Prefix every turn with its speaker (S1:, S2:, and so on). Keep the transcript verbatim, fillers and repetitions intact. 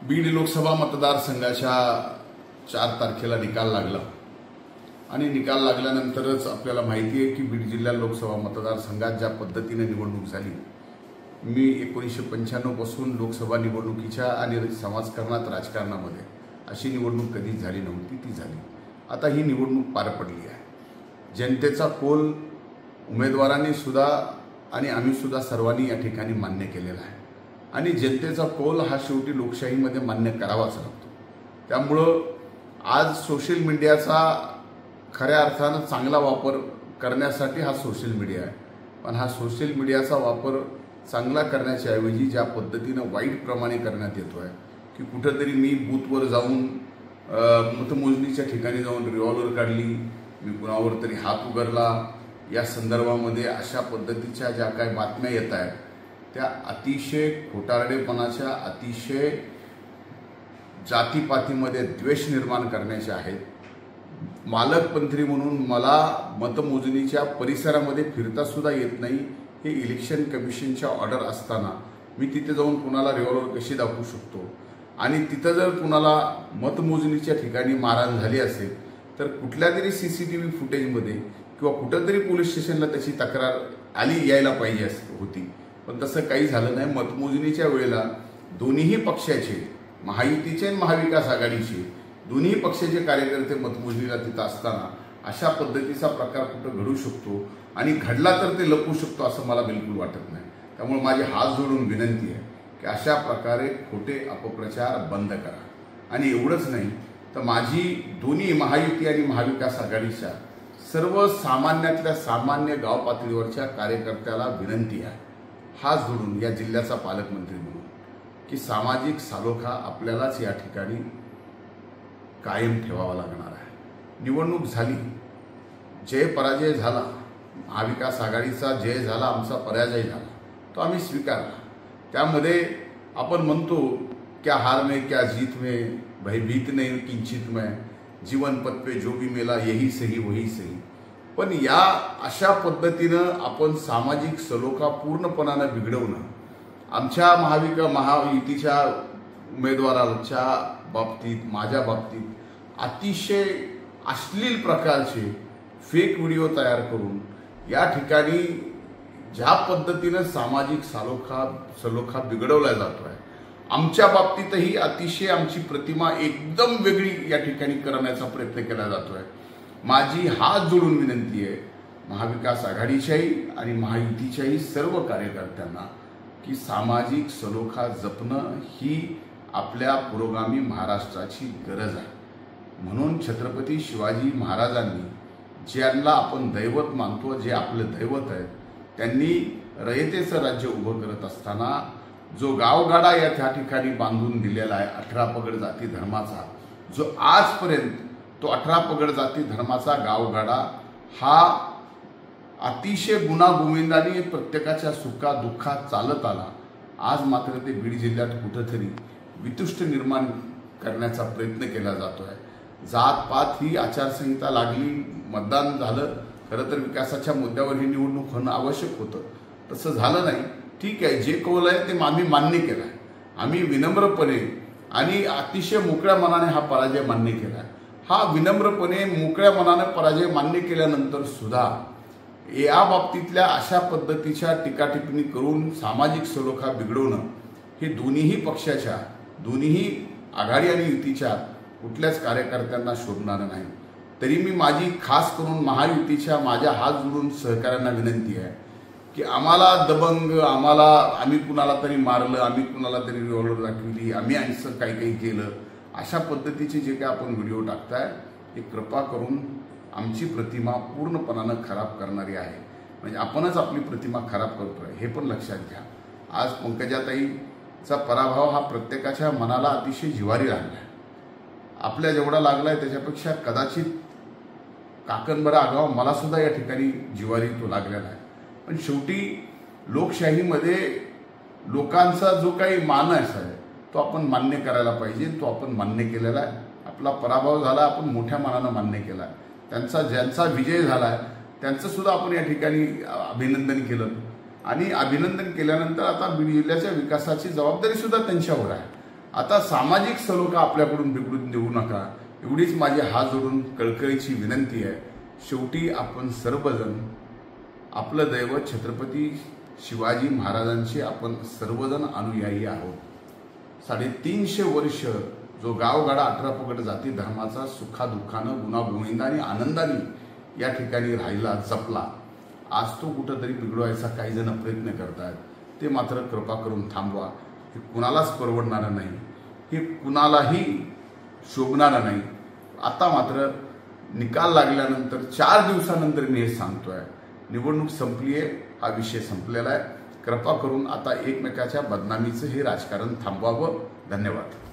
S1: बीड लोकसभा मतदारसंघाच्या चार तारखेला निकाल लागला आणि निकाल लागल्यानंतरच आपल्याला माहिती आहे की बीड जिल्हा लोकसभा मतदारसंघात ज्या पद्धतीने निवडणूक झाली, मी एकोणीसशे पंच्याण्णव पासून लोकसभा निवडणुकीच्या आणि समाजकारणात राजकारणामध्ये अशी निवडणूक कधीच झाली नव्हती, ती झाली। आता ही निवडणूक पार पडली आहे। जनतेचा कौल उमेदवारांनी सुद्धा आणि आम्ही सुद्धा सर्वांनी या ठिकाणी मान्य केलेला आहे आणि जनतेचा कौल हा शेवटी लोकशाहीमध्ये मान्य करावाच लागतो। त्यामुळं आज सोशल मीडियाचा खऱ्या अर्थानं चांगला वापर करण्यासाठी हा सोशल मीडिया आहे, पण हा सोशल मीडियाचा वापर चांगला करण्याच्या ऐवजी ज्या पद्धतीनं वाईट प्रमाणे करण्यात येतो आहे की कुठेतरी मी बूथवर जाऊन मतमोजणीच्या ठिकाणी जाऊन रिव्हॉल्वर काढली, मी कुणावर तरी हात उगारला, या संदर्भामध्ये अशा पद्धतीच्या ज्या काही बातम्या येत आहेत त्या अतिशय खोटारडेपणाच्या, अतिशय जातीपातीमध्ये द्वेष निर्माण करण्याच्या आहेत। मालकमंत्री म्हणून मला मतमोजणीच्या परिसरामध्ये फिरता सुद्धा येत नाही, हे इलेक्शन कमिशनच्या ऑर्डर असताना मी तिथे जाऊन कुणाला रिव्हॉल्वर कशी दाखवू शकतो? आणि तिथं जर कुणाला मतमोजणीच्या ठिकाणी मारहाण झाली असेल तर कुठल्या तरी सीसीटीव्ही फुटेजमध्ये किंवा कुठंतरी पोलीस स्टेशनला त्याची तक्रार आली यायला पाहिजे होती, पण तसं काही झालं नाही। मतमोजणीच्या वेळेला दोन्हीही पक्षाचे, महायुतीचे आणि महाविकास आघाडीचे दोन्ही पक्षाचे कार्यकर्ते मतमोजणीला तिथं असताना अशा पद्धतीचा प्रकार कुठं घडू शकतो आणि घडला तर ते लपवू शकतो असं मला बिलकुल वाटत नाही। त्यामुळे माझी हात जोडून विनंती आहे की अशा प्रकारे खोटे अपप्रचार बंद करा। आणि एवढंच नाही तर माझी दोन्ही महायुती आणि महाविकास आघाडीच्या सर्व सामान्यातल्या सामान्य गाव पातळीवरच्या कार्यकर्त्याला विनंती आहे, हात जोडून या जिल्ह्याचा पालकमंत्री म्हणून, की सामाजिक सलोखा आपल्यालाच या ठिकाणी कायम ठेवावा लागणार आहे। निवडणूक झाली, जय पराजय झाला, महाविकास आघाडीचा जय झाला, आमचा पराजय झाला, तो आम्ही स्वीकारला। त्यामध्ये आपण म्हणतो क्या हार में क्या जीत में, भयभीत नहीं किंचित में, जीवन पथ पे जो भी मेला यही सही वही सही। पण या अशा पद्धतीनं आपण सामाजिक सलोखा पूर्णपणानं बिघडवणं, आमच्या महाविका महायुतीच्या उमेदवाराच्या बाबतीत, माझ्या बाबतीत अतिशय अश्लील प्रकारचे फेक व्हिडिओ तयार करून या ठिकाणी ज्या पद्धतीनं सामाजिक सलोखा सलोखा बिघडवला जातो आहे, आमच्या बाबतीतही अतिशय आमची प्रतिमा एकदम वेगळी या ठिकाणी करण्याचा प्रयत्न केला जातो आहे। माझी हात जोडून विनंती आहे महाविकास आघाडीच्याही आणि महायुतीच्याही सर्व कार्यकर्त्यांना की सामाजिक सलोखा जपणं ही आपल्या पुरोगामी महाराष्ट्राची गरज आहे। म्हणून छत्रपती शिवाजी महाराजांनी ज्यांना आपण दैवत मानतो, जे आपलं दैवत आहे, त्यांनी रयतेचं राज्य उभं करत असताना जो गावगाडा या त्या ठिकाणी बांधून दिलेला आहे अठरा पगड जाती धर्माचा, जो आजपर्यंत तो अठरा पगड जाती धर्माचा गावगाडा हा अतिशय गुणागोविंदाने प्रत्येकाच्या सुखा दुःखात चालत आला, आज मात्र ते बीड जिल्ह्यात कुठंतरी वितुष्ट निर्माण करण्याचा प्रयत्न केला जातो आहे। जात पात ही आचारसंहिता लागली, मतदान झालं, खरं तर विकासाच्या मुद्द्यावर ही निवडणूक होणं आवश्यक होतं, तसं झालं नाही। ठीक आहे, जे कौल आहे ते आम्ही मान्य केलं आहे, आम्ही विनम्रपणे आणि अतिशय मोकळ्या मनाने हा पराजय मान्य केला आहे। हा विनम्रपणे मोकळ्या मनाने पराजय मान्य केल्यानंतर सुद्धा या बाबतीतल्या अशा पद्धतीच्या टीकाटिप्पणी करून सामाजिक सलोखा बिघडवणं हे दोन्हीही पक्षाच्या, दोन्हीही आघाडी आणि युतीच्या कुठल्याच कार्यकर्त्यांना शोभणारं नाही। तरी मी माझी खास करून महायुतीच्या माझ्या हात जोडून सहकाऱ्यांना विनंती आहे की आम्हाला दबंग, आम्हाला आम्ही कुणाला तरी मारलं, आम्ही कुणाला तरी रिव्हॉल्वर दाखवली, आम्ही असं काही काही केलं, अशा पद्धतीचे जे काही आपण व्हिडिओ टाकताय हे कृपा करून आमची प्रतिमा पूर्णपणानं खराब करणारी आहे, म्हणजे आपणच आपली प्रतिमा खराब करतोय हे पण लक्षात घ्या। आज पंकजाताईचा पराभव हा प्रत्येकाच्या मनाला अतिशय जिव्हारी लागला आहे, आपल्या जेवढा लागलाय त्याच्यापेक्षा कदाचित काकणबरा आगाव मला सुद्धा या ठिकाणी जिव्हारी तो लागलेला आहे। पण शेवटी लोकशाहीमध्ये लोकांचा जो काही मानस आहे तो आपण मान्य करायला पाहिजे, तो आपण मान्य केलेला आहे। आपला पराभव झाला, आपण मोठ्या मनानं मान्य केला आहे। त्यांचा ज्यांचा विजय झाला आहे त्यांचं सुद्धा आपण या ठिकाणी अभिनंदन केलं आणि अभिनंदन केल्यानंतर आता बीड जिल्ह्याच्या विकासाची जबाबदारी सुद्धा त्यांच्यावर आहे। आता सामाजिक सलोखा आपल्याकडून बिघडून देऊ नका, एवढीच माझी हात जोडून कळकळीची विनंती आहे. शेवटी आपण सर्वजण आपलं दैवत छत्रपती शिवाजी महाराजांचे आपण सर्वजण अनुयायी आहोत. साडेतीनशे वर्ष जो गावगाडा अठरा पगड जाती धर्माचा सुखादुःखानं गुणागोविंदाने आनंदाने या ठिकाणी राहिला, जपला, आज तो कुठंतरी बिघडवायचा काही जण प्रयत्न करतात. ते मात्र कृपा करून थांबवा. हे कुणालाच परवडणारं नाही, हे कुणालाही शोभणारं नाही. आता मात्र निकाल लागल्यानंतर चार दिवसानंतर मी हे सांगतोय, निवडणूक संपली आहे, हा विषय संपलेला आहे. कृपा करून आता एकमेकाच्या बदनामीचं हे राजकारण थांबवावं. धन्यवाद.